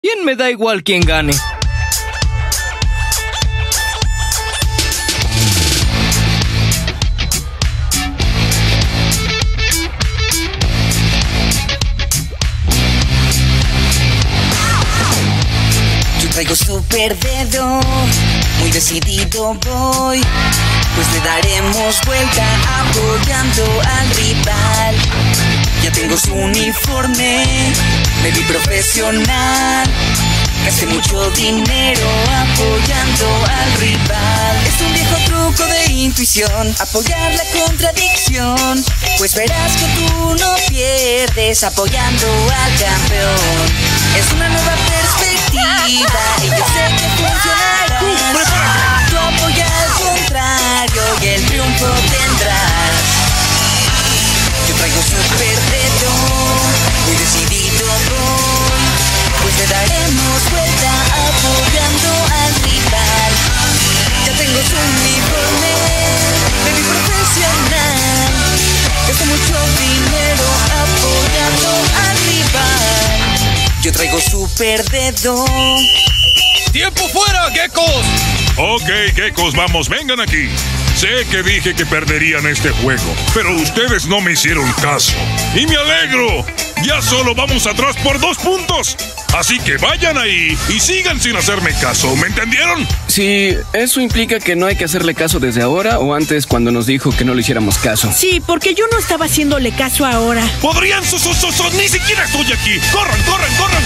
Bien, me da igual quién gane. Yo traigo super dedo, muy decidido voy, pues le daremos vuelta apoyando al rival. Ya tengo su uniforme, me vi profesional, gasté mucho dinero apoyando al rival. Es un viejo truco de intuición, apoyar la contradicción, pues verás que tú no pierdes apoyando al campeón. Es una nueva perspectiva y yo sé que funcionará. Tú apoya al contrario y el triunfo tendrás. Yo traigo super dedo, muy decidido voy, pues le daremos vuelta apoyando al rival. Ya tengo su uniforme, me vi profesional, gasté mucho dinero apoyando al rival. Yo traigo super dedo. ¡Tiempo fuera, geckos! Ok, geckos, vamos, vengan aquí. Sé que dije que perderían este juego, pero ustedes no me hicieron caso. ¡Y me alegro! Ya solo vamos atrás por 2 puntos. Así que vayan ahí y sigan sin hacerme caso, ¿me entendieron? Sí, eso implica que no hay que hacerle caso desde ahora o antes cuando nos dijo que no le hiciéramos caso. Sí, porque yo no estaba haciéndole caso ahora. ¡Podrían! ¡Ni siquiera estoy aquí! ¡Corran, corran, corran!